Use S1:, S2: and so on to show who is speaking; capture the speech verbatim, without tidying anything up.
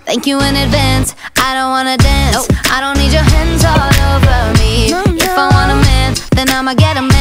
S1: Thank you in advance, I don't wanna dance. Nope. I don't need your hands all over me. No, no. If I want a man, then I'ma get a man.